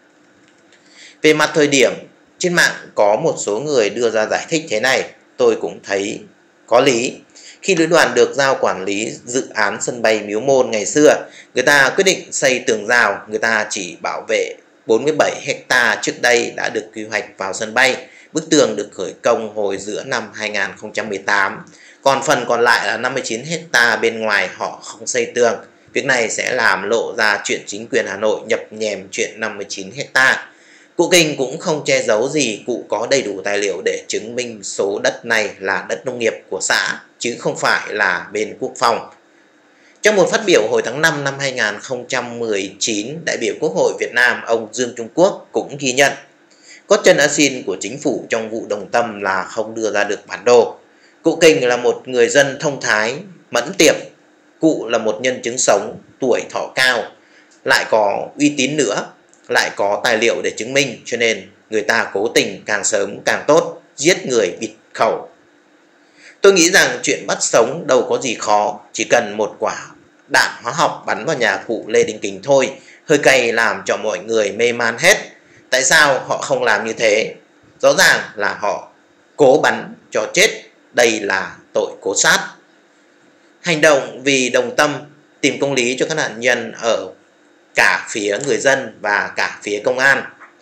S1: Về mặt thời điểm, trên mạng có một số người đưa ra giải thích thế này, tôi cũng thấy có lý. Khi lữ đoàn được giao quản lý dự án sân bay Miếu Môn ngày xưa, người ta quyết định xây tường rào, người ta chỉ bảo vệ 47 hecta trước đây đã được quy hoạch vào sân bay. Bức tường được khởi công hồi giữa năm 2018. Còn phần còn lại là 59 hecta bên ngoài họ không xây tường. Việc này sẽ làm lộ ra chuyện chính quyền Hà Nội nhập nhèm chuyện 59 hecta. Cụ Kình cũng không che giấu gì, cụ có đầy đủ tài liệu để chứng minh số đất này là đất nông nghiệp của xã, chứ không phải là bên quốc phòng. Trong một phát biểu hồi tháng 5 năm 2019, đại biểu Quốc hội Việt Nam ông Dương Trung Quốc cũng ghi nhận có chân a xin của chính phủ trong vụ Đồng Tâm là không đưa ra được bản đồ. Cụ Kình là một người dân thông thái, mẫn tiệp. Cụ là một nhân chứng sống, tuổi thọ cao, lại có uy tín nữa, lại có tài liệu để chứng minh, cho nên người ta cố tình càng sớm càng tốt, giết người bịt khẩu. Tôi nghĩ rằng chuyện bắt sống đâu có gì khó, chỉ cần một quả đạn hóa học bắn vào nhà cụ Lê Đình Kình thôi, hơi cay làm cho mọi người mê man hết. Tại sao họ không làm như thế? Rõ ràng là họ cố bắn cho chết, đây là tội cố sát. Hành động vì Đồng Tâm tìm công lý cho các nạn nhân ở cả phía người dân và cả phía công an.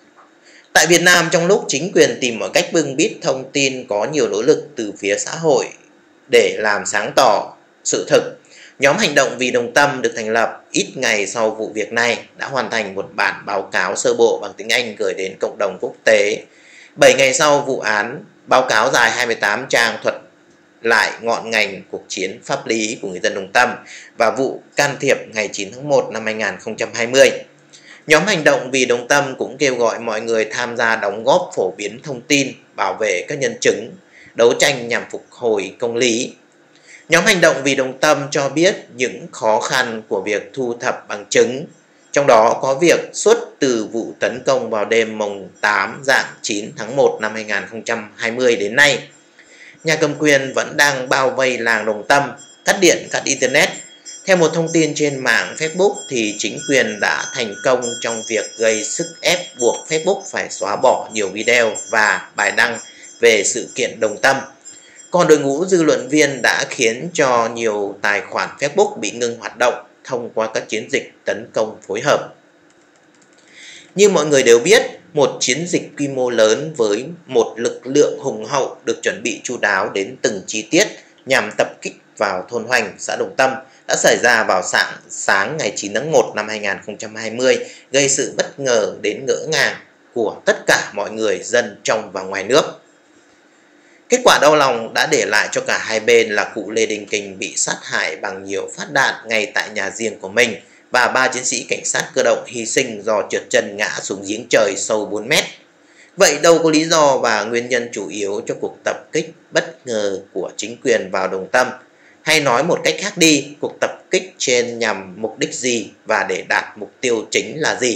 S1: Tại Việt Nam, trong lúc chính quyền tìm mọi cách bưng bít thông tin, có nhiều nỗ lực từ phía xã hội để làm sáng tỏ sự thực. Nhóm hành động vì Đồng Tâm được thành lập ít ngày sau vụ việc này đã hoàn thành một bản báo cáo sơ bộ bằng tiếng Anh gửi đến cộng đồng quốc tế. 7 ngày sau vụ án, báo cáo dài 28 trang thuật lại ngọn ngành cuộc chiến pháp lý của người dân Đồng Tâm và vụ can thiệp ngày 9 tháng 1 năm 2020. Nhóm hành động vì Đồng Tâm cũng kêu gọi mọi người tham gia đóng góp phổ biến thông tin, bảo vệ các nhân chứng, đấu tranh nhằm phục hồi công lý. Nhóm hành động vì Đồng Tâm cho biết những khó khăn của việc thu thập bằng chứng, trong đó có việc suốt từ vụ tấn công vào đêm mùng 8 dạng 9 tháng 1 năm 2020 đến nay, nhà cầm quyền vẫn đang bao vây làng Đồng Tâm, cắt điện, cắt internet. Theo một thông tin trên mạng Facebook thì chính quyền đã thành công trong việc gây sức ép buộc Facebook phải xóa bỏ nhiều video và bài đăng về sự kiện Đồng Tâm. Còn đội ngũ dư luận viên đã khiến cho nhiều tài khoản Facebook bị ngừng hoạt động thông qua các chiến dịch tấn công phối hợp. Như mọi người đều biết, một chiến dịch quy mô lớn với một lực lượng hùng hậu được chuẩn bị chu đáo đến từng chi tiết nhằm tập kích vào thôn Hoành, xã Đồng Tâm đã xảy ra vào sáng ngày 9 tháng 1 năm 2020, gây sự bất ngờ đến ngỡ ngàng của tất cả mọi người dân trong và ngoài nước. Kết quả đau lòng đã để lại cho cả hai bên là cụ Lê Đình Kình bị sát hại bằng nhiều phát đạn ngay tại nhà riêng của mình và 3 chiến sĩ cảnh sát cơ động hy sinh do trượt chân ngã xuống giếng trời sâu 4 mét. Vậy đâu có lý do và nguyên nhân chủ yếu cho cuộc tập kích bất ngờ của chính quyền vào Đồng Tâm? Hay nói một cách khác đi, cuộc tập kích trên nhằm mục đích gì và để đạt mục tiêu chính là gì?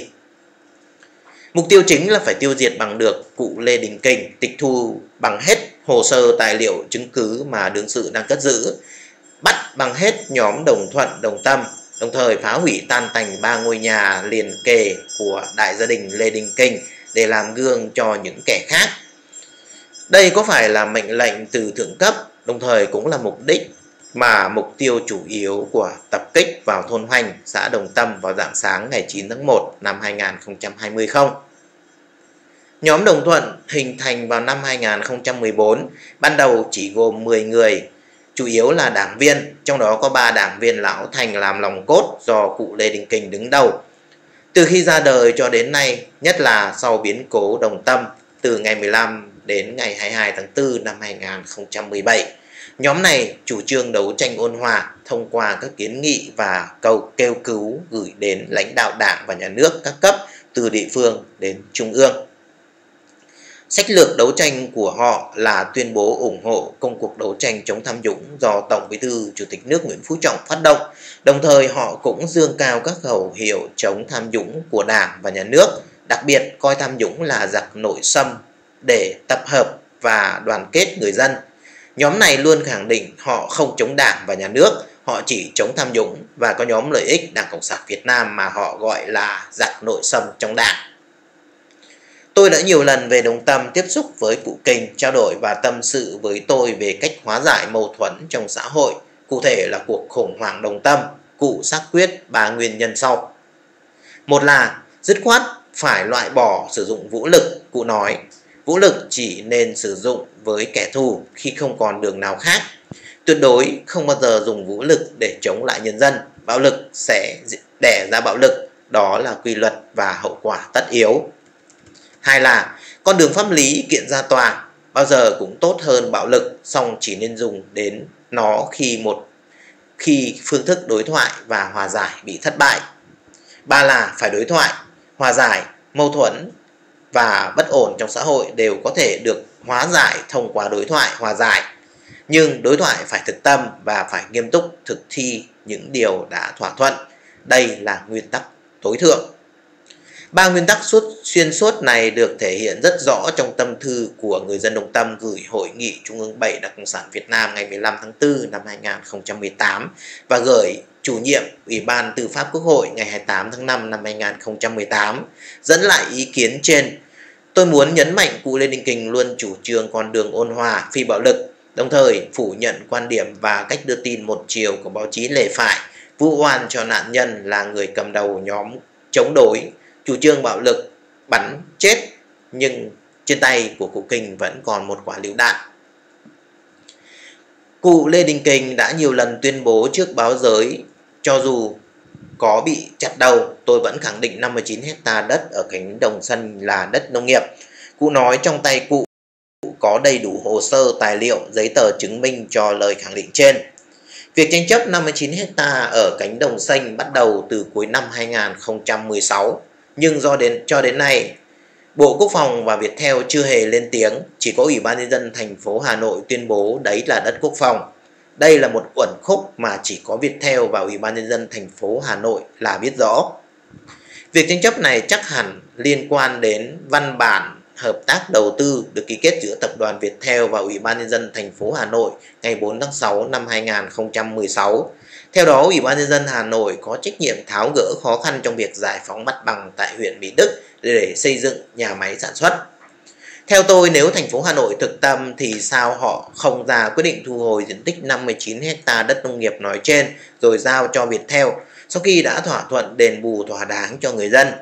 S1: Mục tiêu chính là phải tiêu diệt bằng được cụ Lê Đình Kình, tịch thu bằng hết hồ sơ tài liệu chứng cứ mà đương sự đang cất giữ, bắt bằng hết nhóm Đồng Thuận, Đồng Tâm, đồng thời phá hủy tan tành 3 ngôi nhà liền kề của đại gia đình Lê Đình Kình để làm gương cho những kẻ khác. Đây có phải là mệnh lệnh từ thượng cấp, đồng thời cũng là mục đích mà mục tiêu chủ yếu của tập kích vào thôn Hoành, xã Đồng Tâm vào rạng sáng ngày 9 tháng 1 năm 2020 không? Nhóm Đồng Thuận hình thành vào năm 2014, ban đầu chỉ gồm 10 người, chủ yếu là đảng viên, trong đó có 3 đảng viên lão thành làm lòng cốt do cụ Lê Đình Kình đứng đầu. Từ khi ra đời cho đến nay, nhất là sau biến cố Đồng Tâm từ ngày 15 đến ngày 22 tháng 4 năm 2017, nhóm này chủ trương đấu tranh ôn hòa thông qua các kiến nghị và kêu cứu gửi đến lãnh đạo đảng và nhà nước các cấp từ địa phương đến trung ương. Sách lược đấu tranh của họ là tuyên bố ủng hộ công cuộc đấu tranh chống tham nhũng do Tổng Bí thư Chủ tịch nước Nguyễn Phú Trọng phát động. Đồng thời họ cũng dương cao các khẩu hiệu chống tham nhũng của Đảng và nhà nước, đặc biệt coi tham nhũng là giặc nội xâm để tập hợp và đoàn kết người dân. Nhóm này luôn khẳng định họ không chống Đảng và nhà nước, họ chỉ chống tham nhũng và có nhóm lợi ích Đảng Cộng sản Việt Nam mà họ gọi là giặc nội xâm trong Đảng. Tôi đã nhiều lần về Đồng Tâm tiếp xúc với cụ Kình, trao đổi và tâm sự với tôi về cách hóa giải mâu thuẫn trong xã hội, cụ thể là cuộc khủng hoảng Đồng Tâm. Cụ xác quyết 3 nguyên nhân sau. Một là dứt khoát phải loại bỏ sử dụng vũ lực. Cụ nói vũ lực chỉ nên sử dụng với kẻ thù khi không còn đường nào khác. Tuyệt đối không bao giờ dùng vũ lực để chống lại nhân dân. Bạo lực sẽ đẻ ra bạo lực, đó là quy luật và hậu quả tất yếu. Hai là con đường pháp lý kiện ra tòa bao giờ cũng tốt hơn bạo lực, song chỉ nên dùng đến nó khi phương thức đối thoại và hòa giải bị thất bại. Ba là phải đối thoại, hòa giải, mâu thuẫn và bất ổn trong xã hội đều có thể được hóa giải thông qua đối thoại, hòa giải. Nhưng đối thoại phải thực tâm và phải nghiêm túc thực thi những điều đã thỏa thuận. Đây là nguyên tắc tối thượng. 3 nguyên tắc xuyên suốt này được thể hiện rất rõ trong tâm thư của người dân Đồng Tâm gửi Hội nghị Trung ương 7 Đảng Cộng sản Việt Nam ngày 15 tháng 4 năm 2018 và gửi chủ nhiệm Ủy ban Tư pháp Quốc hội ngày 28 tháng 5 năm 2018. Dẫn lại ý kiến trên, tôi muốn nhấn mạnh cụ Lê Đình Kình luôn chủ trương con đường ôn hòa, phi bạo lực, đồng thời phủ nhận quan điểm và cách đưa tin một chiều của báo chí lề phải, vu oan cho nạn nhân là người cầm đầu nhóm chống đối, chủ trương bạo lực, bắn chết, nhưng trên tay của cụ Kình vẫn còn một quả lựu đạn. Cụ Lê Đình Kình đã nhiều lần tuyên bố trước báo giới, cho dù có bị chặt đầu, tôi vẫn khẳng định 59 hecta đất ở cánh đồng xanh là đất nông nghiệp. Cụ nói trong tay cụ có đầy đủ hồ sơ, tài liệu, giấy tờ chứng minh cho lời khẳng định trên. Việc tranh chấp 59 hecta ở cánh đồng xanh bắt đầu từ cuối năm 2016. Nhưng cho đến nay, Bộ Quốc phòng và Viettel chưa hề lên tiếng, chỉ có Ủy ban nhân dân thành phố Hà Nội tuyên bố đấy là đất quốc phòng. Đây là một uẩn khúc mà chỉ có Viettel và Ủy ban nhân dân thành phố Hà Nội là biết rõ. Việc tranh chấp này chắc hẳn liên quan đến văn bản hợp tác đầu tư được ký kết giữa tập đoàn Viettel và Ủy ban nhân dân thành phố Hà Nội ngày 4 tháng 6 năm 2016. Theo đó, Ủy ban nhân dân Hà Nội có trách nhiệm tháo gỡ khó khăn trong việc giải phóng mặt bằng tại huyện Mỹ Đức để xây dựng nhà máy sản xuất. Theo tôi, nếu thành phố Hà Nội thực tâm thì sao họ không ra quyết định thu hồi diện tích 59 hecta đất nông nghiệp nói trên rồi giao cho Viettel sau khi đã thỏa thuận đền bù thỏa đáng cho người dân.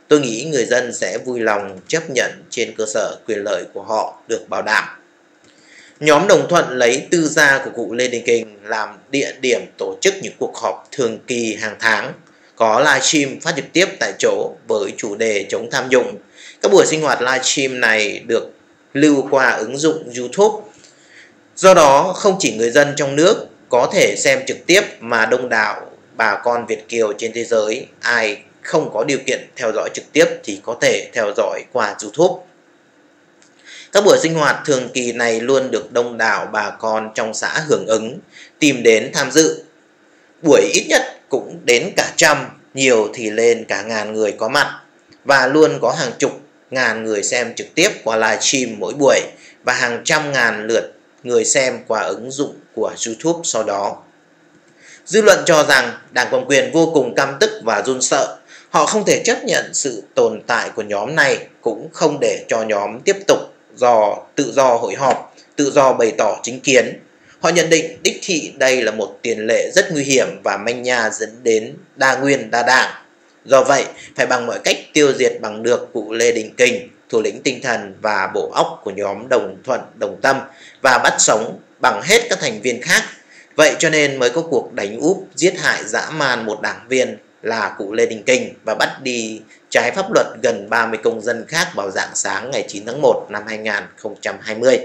S1: tôi nghĩ người dân sẽ vui lòng chấp nhận trên cơ sở quyền lợi của họ được bảo đảm. Nhóm Đồng Thuận lấy tư gia của cụ Lê Đình Kình làm địa điểm tổ chức những cuộc họp thường kỳ hàng tháng, có livestream phát trực tiếp tại chỗ với chủ đề chống tham nhũng. Các buổi sinh hoạt livestream này được lưu qua ứng dụng YouTube. Do đó, không chỉ người dân trong nước có thể xem trực tiếp mà đông đảo bà con Việt kiều trên thế giới, ai không có điều kiện theo dõi trực tiếp thì có thể theo dõi qua YouTube. Các buổi sinh hoạt thường kỳ này luôn được đông đảo bà con trong xã hưởng ứng, tìm đến tham dự. Buổi ít nhất cũng đến cả trăm, nhiều thì lên cả ngàn người có mặt, và luôn có hàng chục ngàn người xem trực tiếp qua livestream mỗi buổi và hàng trăm ngàn lượt người xem qua ứng dụng của YouTube sau đó. Dư luận cho rằng Đảng Cầm Quyền vô cùng căm tức và run sợ. Họ không thể chấp nhận sự tồn tại của nhóm này, cũng không để cho nhóm tiếp tục tự do hội họp, tự do bày tỏ chính kiến. Họ nhận định đích thị đây là một tiền lệ rất nguy hiểm và manh nha dẫn đến đa nguyên đa đảng. Do vậy, phải bằng mọi cách tiêu diệt bằng được cụ Lê Đình Kình, thủ lĩnh tinh thần và bộ óc của nhóm Đồng Thuận Đồng Tâm, và bắt sống bằng hết các thành viên khác. Vậy cho nên mới có cuộc đánh úp giết hại dã man một đảng viên là cụ Lê Đình Kình và bắt đi trái pháp luật gần 30 công dân khác vào rạng sáng ngày 9 tháng 1 năm 2020.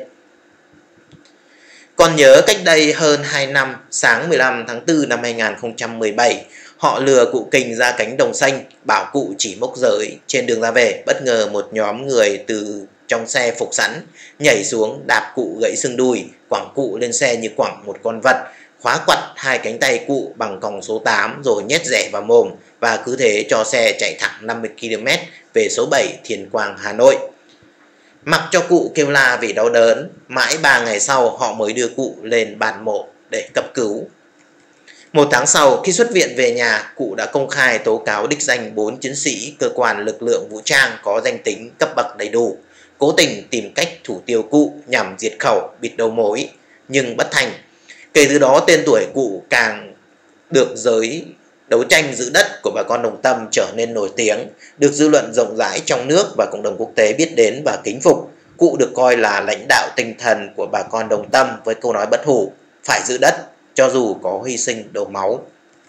S1: Còn nhớ cách đây hơn 2 năm, sáng 15 tháng 4 năm 2017, họ lừa cụ Kình ra cánh đồng xanh, bảo cụ chỉ mốc giới. Trên đường ra về, bất ngờ một nhóm người từ trong xe phục sẵn nhảy xuống đạp cụ gãy xương đùi, quẳng cụ lên xe như quẳng một con vật, khóa quặt hai cánh tay cụ bằng còng số 8 rồi nhét rẻ vào mồm, và cứ thế cho xe chạy thẳng 50 km về số 7 Thiền Quang, Hà Nội. Mặc cho cụ kêu la vì đau đớn, mãi 3 ngày sau họ mới đưa cụ lên bàn mổ để cấp cứu. 1 tháng sau, khi xuất viện về nhà, cụ đã công khai tố cáo đích danh 4 chiến sĩ cơ quan lực lượng vũ trang có danh tính cấp bậc đầy đủ, cố tình tìm cách thủ tiêu cụ nhằm diệt khẩu, bịt đầu mối, nhưng bất thành. Kể từ đó, tên tuổi cụ càng được giới đấu tranh giữ đất của bà con Đồng Tâm trở nên nổi tiếng, được dư luận rộng rãi trong nước và cộng đồng quốc tế biết đến và kính phục. Cụ được coi là lãnh đạo tinh thần của bà con Đồng Tâm với câu nói bất hủ: phải giữ đất cho dù có hy sinh đổ máu.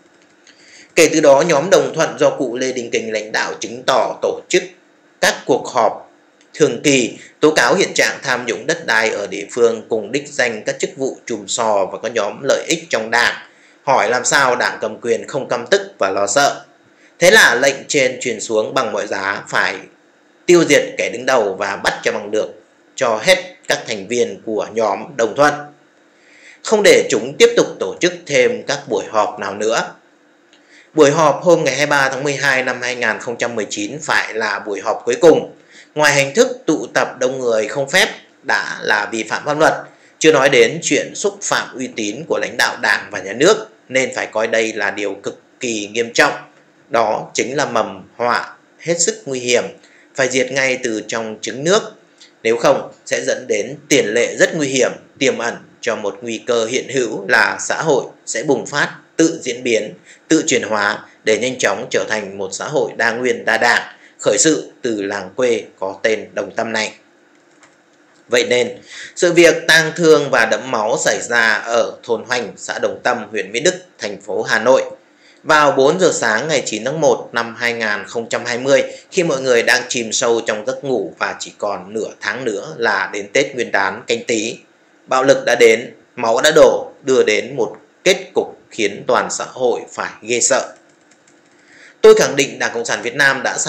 S1: Kể từ đó, nhóm Đồng Thuận do cụ Lê Đình Kình lãnh đạo chứng tỏ tổ chức các cuộc họp thường kỳ tố cáo hiện trạng tham nhũng đất đai ở địa phương, cùng đích danh các chức vụ chùm sò và có nhóm lợi ích trong đảng. Hỏi làm sao Đảng Cầm Quyền không căm tức và lo sợ. Thế là lệnh trên truyền xuống bằng mọi giá phải tiêu diệt kẻ đứng đầu và bắt cho bằng được cho hết các thành viên của nhóm Đồng Thuận, không để chúng tiếp tục tổ chức thêm các buổi họp nào nữa. Buổi họp hôm ngày 23 tháng 12 năm 2019 phải là buổi họp cuối cùng. Ngoài hình thức tụ tập đông người không phép đã là vi phạm pháp luật, chưa nói đến chuyện xúc phạm uy tín của lãnh đạo Đảng và Nhà nước, nên phải coi đây là điều cực kỳ nghiêm trọng. Đó chính là mầm họa hết sức nguy hiểm, phải diệt ngay từ trong trứng nước. Nếu không, sẽ dẫn đến tiền lệ rất nguy hiểm, tiềm ẩn cho một nguy cơ hiện hữu là xã hội sẽ bùng phát, tự diễn biến, tự chuyển hóa để nhanh chóng trở thành một xã hội đa nguyên đa đảng, khởi sự từ làng quê có tên Đồng Tâm này. Vậy nên, sự việc tang thương và đẫm máu xảy ra ở thôn Hoành, xã Đồng Tâm, huyện Mỹ Đức, thành phố Hà Nội vào 4 giờ sáng ngày 9 tháng 1 năm 2020, khi mọi người đang chìm sâu trong giấc ngủ và chỉ còn nửa tháng nữa là đến Tết Nguyên đán Canh Tý. Bạo lực đã đến, máu đã đổ, đưa đến một kết cục khiến toàn xã hội phải ghê sợ. Tôi khẳng định Đảng Cộng sản Việt Nam đã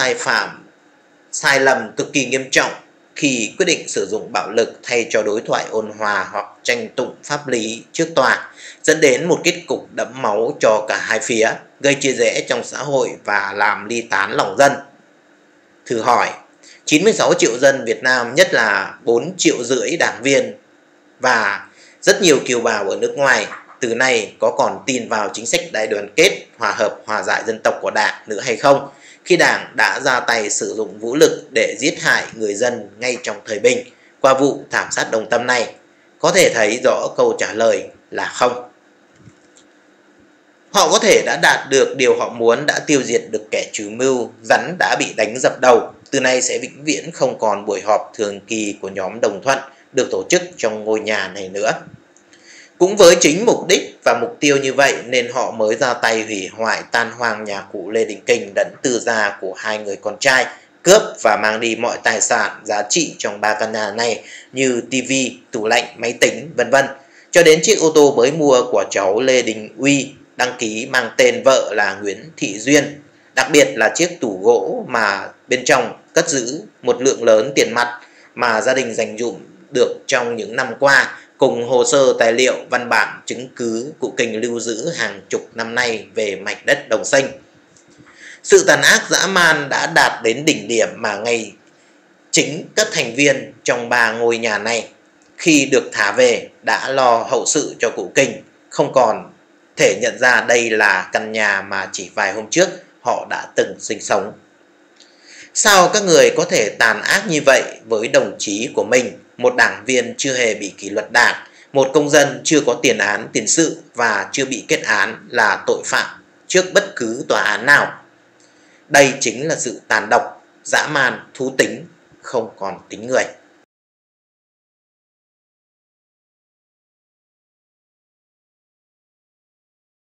S1: sai lầm cực kỳ nghiêm trọng khi quyết định sử dụng bạo lực thay cho đối thoại ôn hòa hoặc tranh tụng pháp lý trước tòa, dẫn đến một kết cục đẫm máu cho cả hai phía, gây chia rẽ trong xã hội và làm ly tán lòng dân. Thử hỏi, 96 triệu dân Việt Nam, nhất là 4,5 triệu đảng viên và rất nhiều kiều bào ở nước ngoài, từ nay có còn tin vào chính sách đại đoàn kết, hòa hợp, hòa giải dân tộc của Đảng nữa hay không, khi Đảng đã ra tay sử dụng vũ lực để giết hại người dân ngay trong thời bình qua vụ thảm sát Đồng Tâm này? Có thể thấy rõ câu trả lời là không. Họ có thể đã đạt được điều họ muốn, đã tiêu diệt được kẻ chủ mưu, rắn đã bị đánh dập đầu. Từ nay sẽ vĩnh viễn không còn buổi họp thường kỳ của nhóm Đồng Thuận được tổ chức trong ngôi nhà này nữa. Cũng với chính mục đích và mục tiêu như vậy nên họ mới ra tay hủy hoại tan hoang nhà cụ Lê Đình Kình lẫn tư gia của hai người con trai, cướp và mang đi mọi tài sản giá trị trong 3 căn nhà này như tivi, tủ lạnh, máy tính, vân vân, cho đến chiếc ô tô mới mua của cháu Lê Đình Uy đăng ký mang tên vợ là Nguyễn Thị Duyên. Đặc biệt là chiếc tủ gỗ mà bên trong cất giữ một lượng lớn tiền mặt mà gia đình dành dụm được trong những năm qua, cùng hồ sơ tài liệu văn bản chứng cứ cụ Kình lưu giữ hàng chục năm nay về mảnh đất Đồng Xanh. Sự tàn ác dã man đã đạt đến đỉnh điểm mà ngay chính các thành viên trong 3 ngôi nhà này khi được thả về đã lo hậu sự cho cụ Kình, không còn thể nhận ra đây là căn nhà mà chỉ vài hôm trước họ đã từng sinh sống. Sao các người có thể tàn ác như vậy với đồng chí của mình, một đảng viên chưa hề bị kỷ luật đảng, một công dân chưa có tiền án tiền sự và chưa bị kết án là tội phạm trước bất cứ tòa án nào? Đây chính là sự tàn độc, dã man, thú tính, không còn tính người.